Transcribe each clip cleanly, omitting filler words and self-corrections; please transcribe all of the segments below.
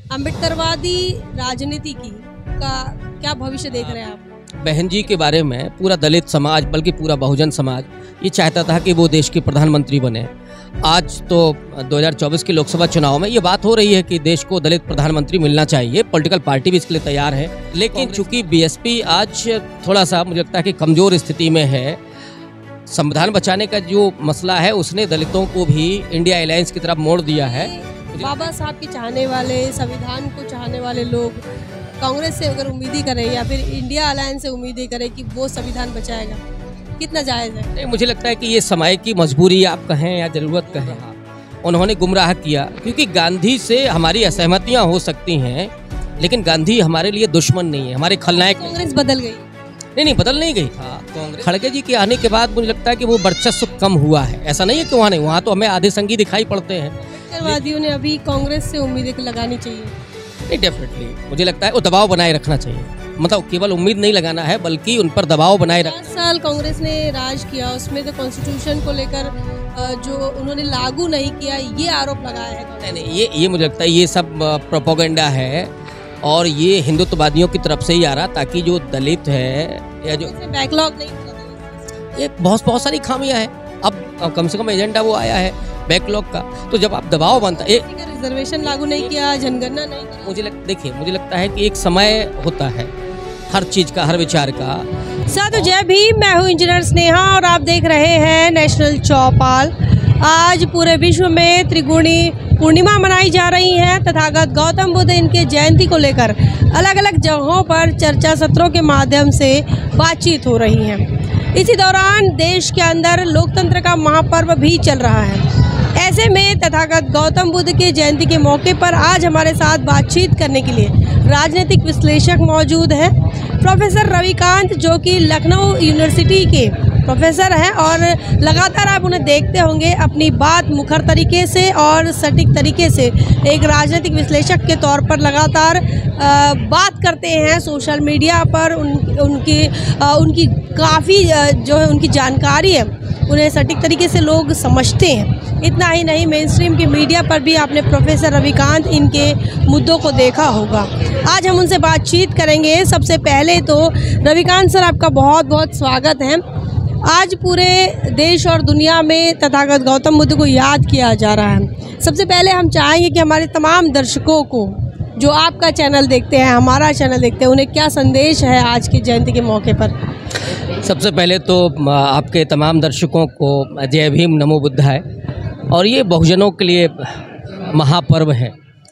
अम्बेडकरवादी राजनीति का क्या भविष्य देख रहे हैं आप? बहन जी के बारे में पूरा दलित समाज बल्कि पूरा बहुजन समाज ये चाहता था कि वो देश के प्रधानमंत्री बने। आज तो 2024 के लोकसभा चुनाव में ये बात हो रही है कि देश को दलित प्रधानमंत्री मिलना चाहिए। पॉलिटिकल पार्टी भी इसके लिए तैयार है, लेकिन चूंकि बीएसपी आज थोड़ा सा मुझे लगता है कि कमज़ोर स्थिति में है। संविधान बचाने का जो मसला है उसने दलितों को भी इंडिया अलायंस की तरफ मोड़ दिया है। बाबा साहब के चाहने वाले, संविधान को चाहने वाले लोग कांग्रेस से अगर उम्मीद करें या फिर इंडिया अलायंस से उम्मीद करें कि वो संविधान बचाएगा, कितना जायज़ है? नहीं, मुझे लगता है कि ये समय की मजबूरी आप कहें या ज़रूरत कहें, उन्होंने गुमराह किया। क्योंकि गांधी से हमारी असहमतियां हो सकती हैं, लेकिन गांधी हमारे लिए दुश्मन नहीं है, हमारे खलनायक। कांग्रेस बदल गई? नहीं, बदल नहीं गई। कांग्रेस खड़गे जी के आने के बाद मुझे लगता है कि वो वर्चस्व कम हुआ है। ऐसा नहीं है कि वहाँ नहीं, वहाँ तो हमें आधे संगी दिखाई पड़ते हैं। अम्बेडकरवादियों ने अभी कांग्रेस से उम्मीदें लगानी चाहिए? नहीं, डेफिनेटली मुझे लगता है वो दबाव बनाए रखना चाहिए। मतलब केवल उम्मीद नहीं लगाना है बल्कि उन पर दबाव बनाए रखना। 5 साल कांग्रेस ने राज किया, उसमें तो कॉन्स्टिट्यूशन को लेकर जो उन्होंने लागू नहीं किया, ये आरोप लगाया है। नहीं, ये मुझे लगता है ये सब प्रोपोगेंडा है और ये हिंदुत्ववादियों की तरफ से ही आ रहा, ताकि जो दलित है या जो बैकलॉग नहीं, ये बहुत सारी खामियां हैं। अब कम से कम एजेंडा वो आया है बैकलॉग का, तो जब आप दबाव बनता है, रिजर्वेशन लागू नहीं किया, जनगणना नहीं किया। मुझे लगता है कि एक समय होता है हर चीज का, हर विचार का। साधु जय भीम, मैं हूँ इंजीनियर स्नेहा और आप देख रहे हैं नेशनल चौपाल। आज पूरे विश्व में त्रिगुणी पूर्णिमा मनाई जा रही है। तथागत गौतम बुद्ध इनके जयंती को लेकर अलग अलग जगहों पर चर्चा सत्रों के माध्यम से बातचीत हो रही है। इसी दौरान देश के अंदर लोकतंत्र का महापर्व भी चल रहा है। ऐसे में तथागत गौतम बुद्ध के जयंती के मौके पर आज हमारे साथ बातचीत करने के लिए राजनीतिक विश्लेषक मौजूद हैं। प्रोफेसर रविकांत, जो कि लखनऊ यूनिवर्सिटी के प्रोफेसर हैं और लगातार आप उन्हें देखते होंगे अपनी बात मुखर तरीके से और सटीक तरीके से एक राजनीतिक विश्लेषक के तौर पर लगातार बात करते हैं सोशल मीडिया पर। उनकी काफ़ी जो है उनकी जानकारी है, उन्हें सटीक तरीके से लोग समझते हैं। इतना ही नहीं, मेन स्ट्रीम की मीडिया पर भी आपने प्रोफेसर रविकांत इनके मुद्दों को देखा होगा। आज हम उनसे बातचीत करेंगे। सबसे पहले तो रविकांत सर, आपका बहुत बहुत स्वागत है। आज पूरे देश और दुनिया में तथागत गौतम बुद्ध को याद किया जा रहा है। सबसे पहले हम चाहेंगे कि हमारे तमाम दर्शकों को जो आपका चैनल देखते हैं, हमारा चैनल देखते हैं, उन्हें क्या संदेश है आज की जयंती के मौके पर? सबसे पहले तो आपके तमाम दर्शकों को जय भीम, नमो बुद्धाय। और ये बहुजनों के लिए महापर्व है।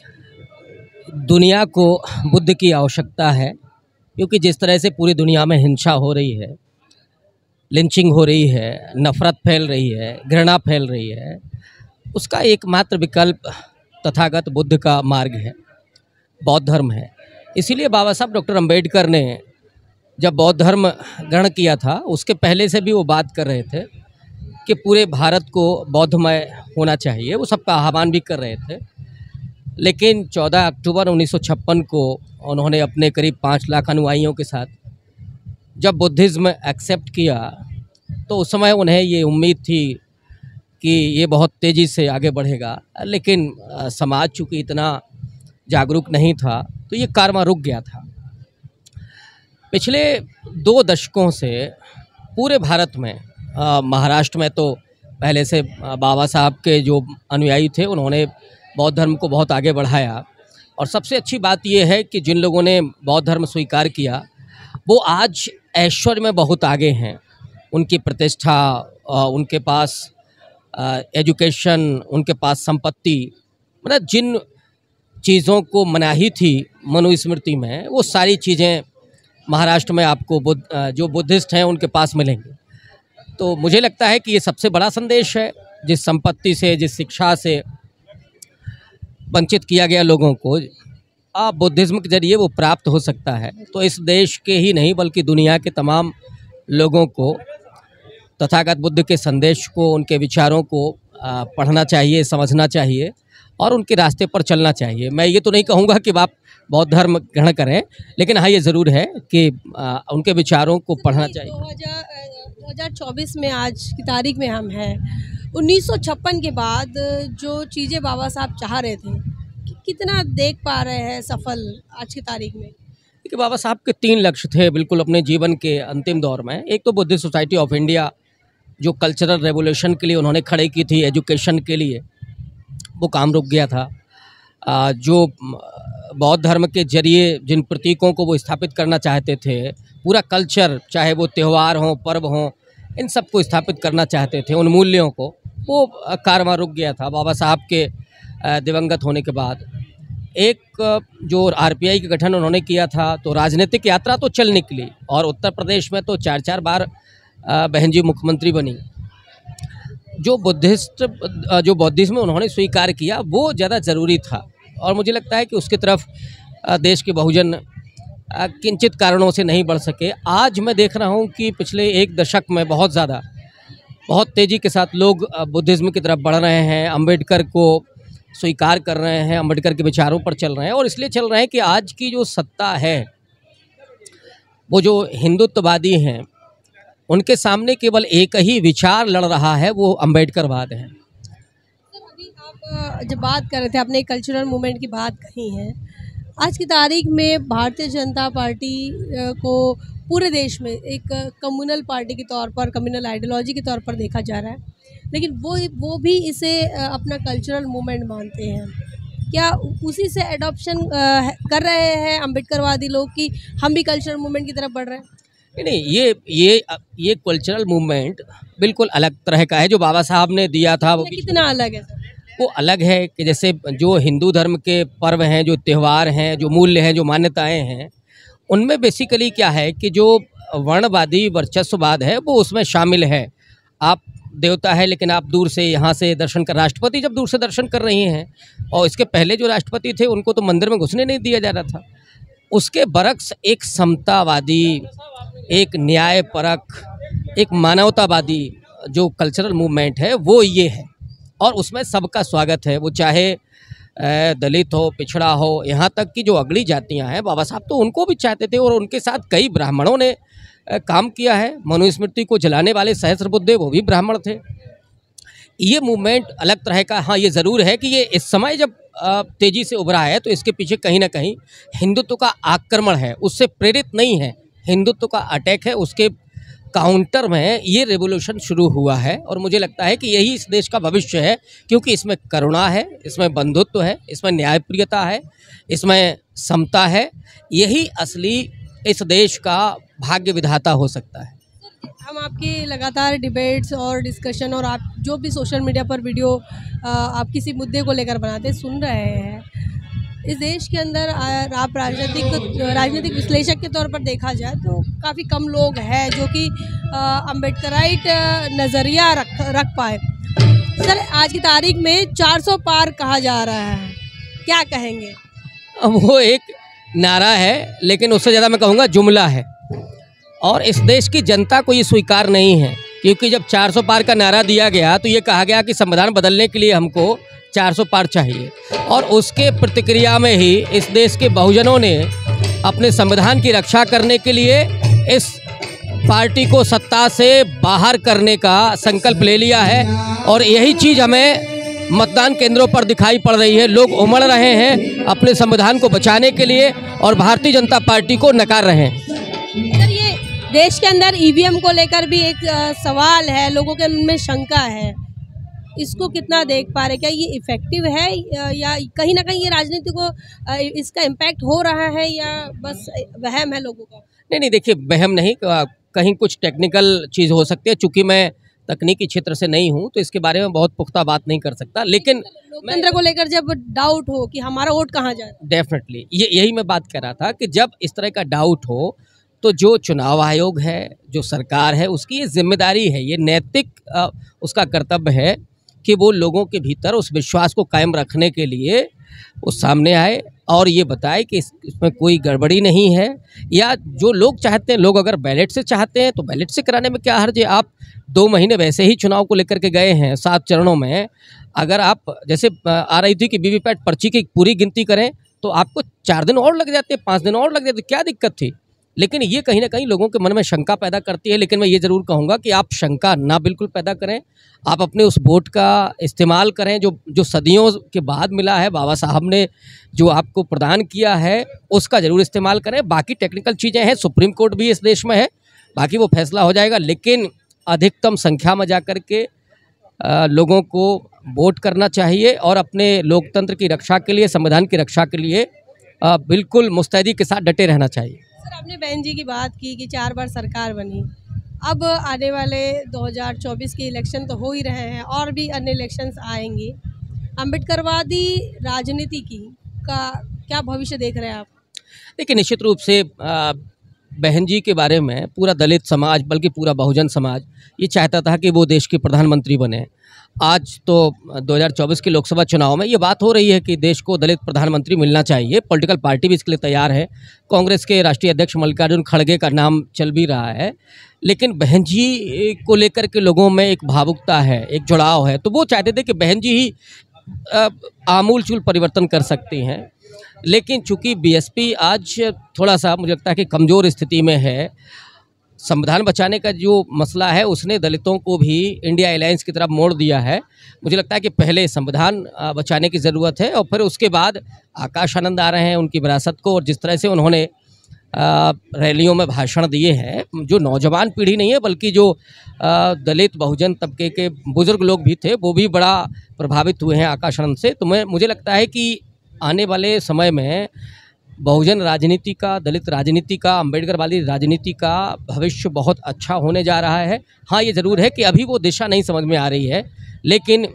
दुनिया को बुद्ध की आवश्यकता है, क्योंकि जिस तरह से पूरी दुनिया में हिंसा हो रही है, लिंचिंग हो रही है, नफ़रत फैल रही है, घृणा फैल रही है, उसका एकमात्र विकल्प तथागत बुद्ध का मार्ग है, बौद्ध धर्म है। इसीलिए बाबा साहब डॉक्टर अम्बेडकर ने जब बौद्ध धर्म ग्रहण किया था, उसके पहले से भी वो बात कर रहे थे कि पूरे भारत को बौद्धमय होना चाहिए। वो सबका आह्वान भी कर रहे थे। लेकिन 14 अक्टूबर 1956 को उन्होंने अपने करीब 5 लाख अनुयायियों के साथ जब बुद्धिज़्म एक्सेप्ट किया, तो उस समय उन्हें ये उम्मीद थी कि ये बहुत तेज़ी से आगे बढ़ेगा। लेकिन समाज चूँकि इतना जागरूक नहीं था, तो ये कारवां रुक गया था। पिछले 2 दशकों से पूरे भारत में, महाराष्ट्र में तो पहले से बाबा साहब के जो अनुयायी थे उन्होंने बौद्ध धर्म को बहुत आगे बढ़ाया। और सबसे अच्छी बात यह है कि जिन लोगों ने बौद्ध धर्म स्वीकार किया वो आज ऐश्वर्य में बहुत आगे हैं। उनकी प्रतिष्ठा, उनके पास एजुकेशन, उनके पास संपत्ति, मतलब जिन चीज़ों को मनाही थी मनुस्मृति में, वो सारी चीज़ें महाराष्ट्र में आपको जो बुद्धिस्ट हैं उनके पास मिलेंगे। तो मुझे लगता है कि ये सबसे बड़ा संदेश है। जिस संपत्ति से, जिस शिक्षा से वंचित किया गया लोगों को, अब बुद्धिज़्म के जरिए वो प्राप्त हो सकता है। तो इस देश के ही नहीं बल्कि दुनिया के तमाम लोगों को तथागत बुद्ध के संदेश को, उनके विचारों को पढ़ना चाहिए, समझना चाहिए और उनके रास्ते पर चलना चाहिए। मैं ये तो नहीं कहूँगा कि आप बौद्ध धर्म ग्रहण करें, लेकिन हाँ, ये ज़रूर है कि उनके विचारों को पढ़ना चाहिए। 2024 में आज की तारीख में हम हैं। 1956 के बाद जो चीज़ें बाबा साहब चाह रहे थे कितना देख पा रहे हैं सफल आज की तारीख में? देखिए, बाबा साहब के 3 लक्ष्य थे बिल्कुल अपने जीवन के अंतिम दौर में। एक तो बुद्धिस्ट सोसाइटी ऑफ इंडिया जो कल्चरल रेवोल्यूशन के लिए उन्होंने खड़े की थी, एजुकेशन के लिए, वो काम रुक गया था। जो बौद्ध धर्म के जरिए जिन प्रतीकों को वो स्थापित करना चाहते थे, पूरा कल्चर, चाहे वो त्यौहार हों, पर्व हों, इन सब को स्थापित करना चाहते थे, उन मूल्यों को, वो कारवां रुक गया था बाबा साहब के दिवंगत होने के बाद। एक जो आरपीआई का गठन उन्होंने किया था, तो राजनीतिक यात्रा तो चल निकली और उत्तर प्रदेश में तो 4-4 बार बहन जी मुख्यमंत्री बनी। जो बौद्धिज्म उन्होंने स्वीकार किया वो ज़्यादा ज़रूरी था और मुझे लगता है कि उसकी तरफ देश के बहुजन किंचित कारणों से नहीं बढ़ सके। आज मैं देख रहा हूँ कि पिछले 1 दशक में बहुत तेज़ी के साथ लोग बुद्धिज़्म की तरफ बढ़ रहे हैं, अम्बेडकर को स्वीकार कर रहे हैं, अम्बेडकर के विचारों पर चल रहे हैं और इसलिए चल रहे हैं कि आज की जो सत्ता है, वो जो हिंदुत्ववादी हैं, उनके सामने केवल एक ही विचार लड़ रहा है, वो अम्बेडकरवाद है। सर, अभी आप जब बात कर रहे थे, आपने कल्चरल मूवमेंट की बात कही है। आज की तारीख में भारतीय जनता पार्टी को पूरे देश में एक कम्युनल पार्टी के तौर पर, कम्युनल आइडियोलॉजी के तौर पर देखा जा रहा है, लेकिन वो भी इसे अपना कल्चरल मूवमेंट मानते हैं। क्या उसी से एडॉप्शन कर रहे हैं अम्बेडकरवादी लोग कि हम भी कल्चरल मूवमेंट की तरफ बढ़ रहे हैं? नहीं, ये कल्चरल मूवमेंट बिल्कुल अलग तरह का है जो बाबा साहब ने दिया था। कितना अलग है? वो अलग है कि जैसे जो हिंदू धर्म के पर्व हैं, जो त्यौहार हैं, जो मूल्य हैं, जो मान्यताएं हैं, उनमें बेसिकली क्या है कि जो वर्णवादी वर्चस्ववाद है वो उसमें शामिल है। आप देवता है लेकिन आप दूर से यहाँ से दर्शन कर, राष्ट्रपति जब दूर से दर्शन कर रही हैं, और इसके पहले जो राष्ट्रपति थे उनको तो मंदिर में घुसने नहीं दिया जा रहा था। उसके बरक्स एक समतावादी, एक न्यायपरक, एक मानवतावादी जो कल्चरल मूवमेंट है वो ये है और उसमें सबका स्वागत है। वो चाहे दलित हो, पिछड़ा हो, यहाँ तक कि जो अगली जातियाँ हैं, बाबा साहब तो उनको भी चाहते थे और उनके साथ कई ब्राह्मणों ने काम किया है। मनुस्मृति को जलाने वाले सहस्त्रबुद्धे वो भी ब्राह्मण थे। ये मूवमेंट अलग तरह का, हाँ ये ज़रूर है कि ये इस समय जब तेज़ी से उभरा है तो इसके पीछे कहीं ना कहीं हिंदुत्व का आक्रमण है, उससे प्रेरित नहीं है, हिंदुत्व का अटैक है। उसके काउंटर में ये रेवोल्यूशन शुरू हुआ है और मुझे लगता है कि यही इस देश का भविष्य है, क्योंकि इसमें करुणा है, इसमें बंधुत्व है, इसमें न्यायप्रियता है, इसमें समता है। यही असली इस देश का भाग्य विधाता हो सकता है। हम आपकी लगातार डिबेट्स और डिस्कशन और आप जो भी सोशल मीडिया पर वीडियो आप किसी मुद्दे को लेकर बनाते सुन रहे हैं। इस देश के अंदर आप राजनीतिक विश्लेषक के तौर पर देखा जाए तो काफ़ी कम लोग हैं जो कि अम्बेडकराइट नज़रिया रख पाए। सर, आज की तारीख में 400 पार कहा जा रहा है, क्या कहेंगे? वो एक नारा है, लेकिन उससे ज़्यादा मैं कहूँगा जुमला है और इस देश की जनता को ये स्वीकार नहीं है, क्योंकि जब 400 पार का नारा दिया गया तो ये कहा गया कि संविधान बदलने के लिए हमको 400 पार चाहिए और उसके प्रतिक्रिया में ही इस देश के बहुजनों ने अपने संविधान की रक्षा करने के लिए इस पार्टी को सत्ता से बाहर करने का संकल्प ले लिया है और यही चीज़ हमें मतदान केंद्रों पर दिखाई पड़ रही है। लोग उमड़ रहे हैं अपने संविधान को बचाने के लिए और भारतीय जनता पार्टी को नकार रहे हैं। सर, ये देश के अंदर ईवीएम को लेकर भी एक सवाल है, लोगों के मन में शंका है, इसको कितना देख पा रहे? क्या ये इफेक्टिव है या कहीं ना कहीं ये राजनीति को इसका इम्पैक्ट हो रहा है या बस वहम है लोगों का? नहीं, देखिए वहम नहीं, कहीं कुछ टेक्निकल चीज़ हो सकती है। चूँकि मैं तकनीकी क्षेत्र से नहीं हूँ तो इसके बारे में बहुत पुख्ता बात नहीं कर सकता, लेकिन लोकतंत्र को लेकर जब डाउट हो कि हमारा वोट कहाँ जाए, डेफिनेटली यही मैं बात कर रहा था कि जब इस तरह का डाउट हो तो जो चुनाव आयोग है, जो सरकार है, उसकी ये जिम्मेदारी है, ये नैतिक उसका कर्तव्य है कि वो लोगों के भीतर उस विश्वास को कायम रखने के लिए वो सामने आए और ये बताए कि इसमें कोई गड़बड़ी नहीं है। या जो लोग चाहते हैं, लोग अगर बैलेट से चाहते हैं तो बैलेट से कराने में क्या हर्ज है। आप 2 महीने वैसे ही चुनाव को लेकर के गए हैं 7 चरणों में, अगर आप जैसे आ रही थी कि वीवीपैट पर्ची की पूरी गिनती करें तो आपको 4 दिन और लग जाते, 5 दिन और लग जाते, क्या दिक्कत थी? लेकिन ये कहीं ना कहीं लोगों के मन में शंका पैदा करती है। लेकिन मैं ये ज़रूर कहूँगा कि आप शंका ना बिल्कुल पैदा करें, आप अपने उस वोट का इस्तेमाल करें जो सदियों के बाद मिला है, बाबा साहब ने जो आपको प्रदान किया है उसका ज़रूर इस्तेमाल करें। बाकी टेक्निकल चीज़ें हैं, सुप्रीम कोर्ट भी इस देश में है, बाकी वो फैसला हो जाएगा। लेकिन अधिकतम संख्या में जा कर के लोगों को वोट करना चाहिए और अपने लोकतंत्र की रक्षा के लिए, संविधान की रक्षा के लिए बिल्कुल मुस्तैदी के साथ डटे रहना चाहिए। सर, आपने बहन जी की बात की कि 4 बार सरकार बनी। अब आने वाले 2024 के इलेक्शन तो हो ही रहे हैं और भी अन्य इलेक्शंस आएंगे। अम्बेडकरवादी राजनीति का क्या भविष्य देख रहे हैं आप? देखिए, निश्चित रूप से बहन जी के बारे में पूरा दलित समाज, बल्कि पूरा बहुजन समाज ये चाहता था कि वो देश के प्रधानमंत्री बने। आज तो 2024 के लोकसभा चुनाव में ये बात हो रही है कि देश को दलित प्रधानमंत्री मिलना चाहिए। पॉलिटिकल पार्टी भी इसके लिए तैयार है। कांग्रेस के राष्ट्रीय अध्यक्ष मल्लिकार्जुन खड़गे का नाम चल भी रहा है। लेकिन बहन जी को लेकर के लोगों में एक भावुकता है, एक जुड़ाव है, तो वो चाहते थे कि बहन जी ही आमूल-चूल परिवर्तन कर सकती हैं। लेकिन चूंकि बीएसपी आज थोड़ा सा मुझे लगता है कि कमज़ोर स्थिति में है, संविधान बचाने का जो मसला है उसने दलितों को भी इंडिया अलायंस की तरफ मोड़ दिया है। मुझे लगता है कि पहले संविधान बचाने की ज़रूरत है और फिर उसके बाद आकाश आनंद आ रहे हैं उनकी विरासत को, और जिस तरह से उन्होंने रैलियों में भाषण दिए हैं, जो नौजवान पीढ़ी नहीं है बल्कि जो दलित बहुजन तबके के बुज़ुर्ग लोग भी थे वो भी बड़ा प्रभावित हुए हैं आकाश आनंद से। तो मुझे लगता है कि आने वाले समय में बहुजन राजनीति का, दलित राजनीति का, अम्बेडकर वाली राजनीति का भविष्य बहुत अच्छा होने जा रहा है। हाँ, ये ज़रूर है कि अभी वो दिशा नहीं समझ में आ रही है, लेकिन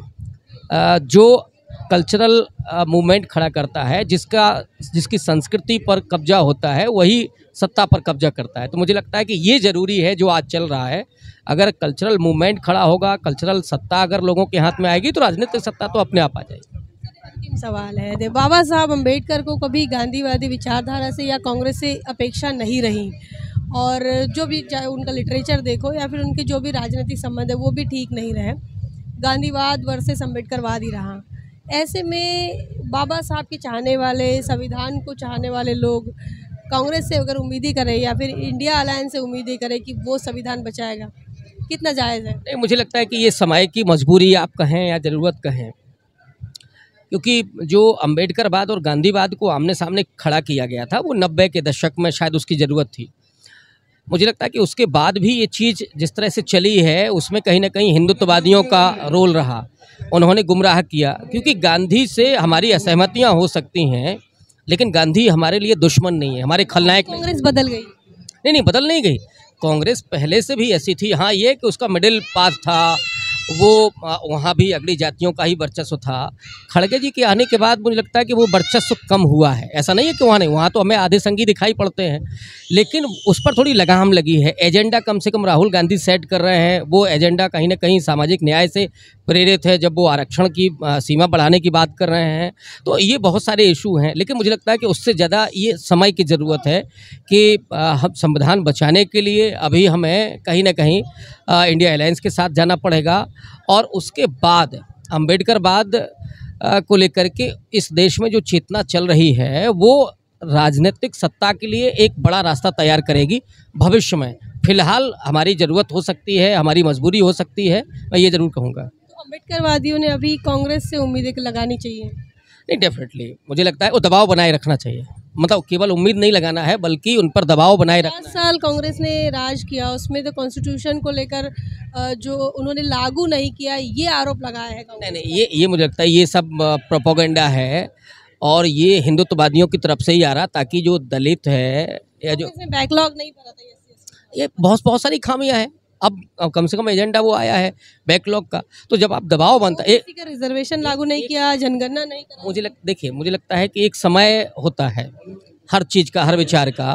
जो कल्चरल मूवमेंट खड़ा करता है, जिसकी संस्कृति पर कब्जा होता है, वही सत्ता पर कब्जा करता है। तो मुझे लगता है कि ये ज़रूरी है जो आज चल रहा है। अगर कल्चरल मूवमेंट खड़ा होगा, कल्चरल सत्ता अगर लोगों के हाथ में आएगी तो राजनीतिक सत्ता तो अपने आप आ जाएगी। अंतिम सवाल है, बाबा साहब अम्बेडकर को कभी गांधीवादी विचारधारा से या कांग्रेस से अपेक्षा नहीं रही, और जो भी चाहे उनका लिटरेचर देखो या फिर उनके जो भी राजनीतिक संबंध है वो भी ठीक नहीं रहे। गांधीवाद वर्सेस अम्बेडकरवाद ही रहा। ऐसे में बाबा साहब के चाहने वाले, संविधान को चाहने वाले लोग कांग्रेस से अगर उम्मीदें करें या फिर इंडिया अलायंस से उम्मीदें करें कि वो संविधान बचाएगा, कितना जायज़ है? नहीं, मुझे लगता है कि ये समय की मजबूरी आप कहें या ज़रूरत कहें, क्योंकि जो अम्बेडकरवाद और गांधीवाद को आमने सामने खड़ा किया गया था वो 90 के दशक में शायद उसकी ज़रूरत थी। मुझे लगता है कि उसके बाद भी ये चीज़ जिस तरह से चली है उसमें कहीं ना कहीं हिंदुत्ववादियों का रोल रहा। उन्होंने गुमराह किया, क्योंकि गांधी से हमारी असहमतियां हो सकती हैं लेकिन गांधी हमारे लिए दुश्मन नहीं है, हमारे खलनायक नहीं। कांग्रेस बदल गई? नहीं, बदल नहीं गई। कांग्रेस पहले से भी ऐसी थी। हाँ, ये कि उसका मिडिल पाथ था, वो वहाँ भी अगली जातियों का ही वर्चस्व था। खड़गे जी के आने के बाद मुझे लगता है कि वो वर्चस्व कम हुआ है। ऐसा नहीं है कि वहाँ नहीं, वहाँ तो हमें आधे संगी दिखाई पड़ते हैं, लेकिन उस पर थोड़ी लगाम लगी है। एजेंडा कम से कम राहुल गांधी सेट कर रहे हैं। वो एजेंडा कहीं ना कहीं सामाजिक न्याय से प्रेरित है, जब वो आरक्षण की सीमा बढ़ाने की बात कर रहे हैं। तो ये बहुत सारे इशू हैं, लेकिन मुझे लगता है कि उससे ज़्यादा ये समय की ज़रूरत है कि हम संविधान बचाने के लिए अभी हमें कहीं ना कहीं इंडिया अलायंस के साथ जाना पड़ेगा, और उसके बाद अम्बेडकरवाद को लेकर के इस देश में जो चेतना चल रही है वो राजनीतिक सत्ता के लिए एक बड़ा रास्ता तैयार करेगी भविष्य में। फिलहाल हमारी ज़रूरत हो सकती है, हमारी मजबूरी हो सकती है, मैं ये ज़रूर कहूँगा। तो अम्बेडकरवादियों ने अभी कांग्रेस से उम्मीदें लगानी चाहिए? नहीं, डेफिनेटली मुझे लगता है वो दबाव बनाए रखना चाहिए। मतलब केवल उम्मीद नहीं लगाना है बल्कि उन पर दबाव बनाए रखना। 5 साल कांग्रेस ने राज किया, उसमें तो कॉन्स्टिट्यूशन को लेकर जो उन्होंने लागू नहीं किया, ये आरोप लगाया है कांग्रेस। नहीं, ये मुझे लगता है ये सब प्रोपेगेंडा है और ये हिंदुत्ववादियों की तरफ से ही आ रहा, ताकि जो दलित है या जो बैकलॉग नहीं भरा था, ये बहुत सारी खामियां हैं। अब कम से कम एजेंडा वो आया है बैकलॉग का, तो जब आप दबाव बनता है, किसी का रिजर्वेशन लागू नहीं किया, जनगणना नहीं करा। देखिए मुझे लगता है कि एक समय होता है हर चीज़ का, हर विचार का,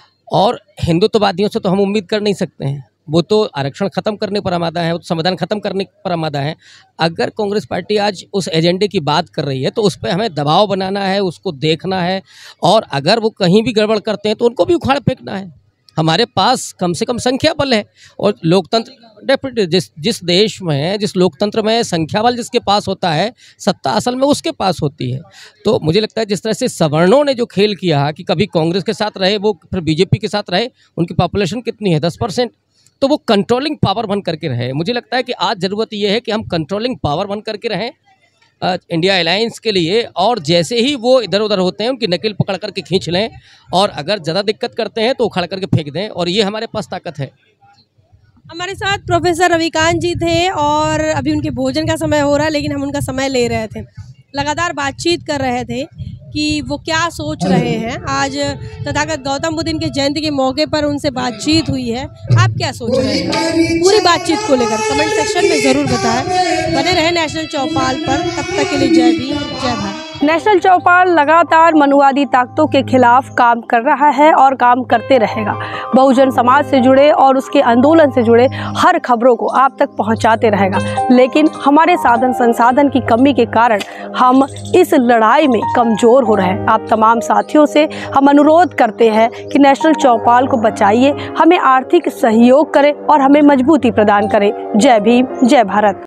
और हिंदुत्ववादियों से तो हम उम्मीद कर नहीं सकते हैं। वो तो आरक्षण खत्म करने पर आमादा है, संविधान खत्म करने पर आमादा है। अगर कांग्रेस पार्टी आज उस एजेंडे की बात कर रही है तो उस पर हमें दबाव बनाना है, उसको देखना है, और अगर वो कहीं भी गड़बड़ करते हैं तो उनको भी उखाड़ फेंकना है। हमारे पास कम से कम संख्या बल है। और लोकतंत्र डेफिनेटली जिस देश में, जिस लोकतंत्र में संख्या बल जिसके पास होता है, सत्ता असल में उसके पास होती है। तो मुझे लगता है जिस तरह से सवर्णों ने जो खेल किया कि कभी कांग्रेस के साथ रहे, वो फिर बीजेपी के साथ रहे, उनकी पॉपुलेशन कितनी है 10%, तो वो कंट्रोलिंग पावर बन करके रहे। मुझे लगता है कि आज ज़रूरत ये है कि हम कंट्रोलिंग पावर बन करके रहें इंडिया अलायंस के लिए, और जैसे ही वो इधर उधर होते हैं उनकी नकेल पकड़ करके खींच लें, और अगर ज़्यादा दिक्कत करते हैं तो उखाड़ करके फेंक दें, और ये हमारे पास ताकत है। हमारे साथ प्रोफेसर रविकांत जी थे और अभी उनके भोजन का समय हो रहा है, लेकिन हम उनका समय ले रहे थे। लगातार बातचीत कर रहे थे कि वो क्या सोच रहे हैं। आज तथागत गौतम बुद्ध के जयंती के मौके पर उनसे बातचीत हुई है। आप क्या सोच रहे हैं पूरी बातचीत को लेकर? कमेंट सेक्शन में ज़रूर बताएं। बने रहे नेशनल चौपाल पर, तब तक के लिए जय भीम, जय भारत। नेशनल चौपाल लगातार मनुवादी ताकतों के खिलाफ काम कर रहा है और काम करते रहेगा। बहुजन समाज से जुड़े और उसके आंदोलन से जुड़े हर खबरों को आप तक पहुंचाते रहेगा, लेकिन हमारे साधन संसाधन की कमी के कारण हम इस लड़ाई में कमज़ोर हो रहे हैं। आप तमाम साथियों से हम अनुरोध करते हैं कि नेशनल चौपाल को बचाइए, हमें आर्थिक सहयोग करें और हमें मजबूती प्रदान करें। जय भीम, जय भारत।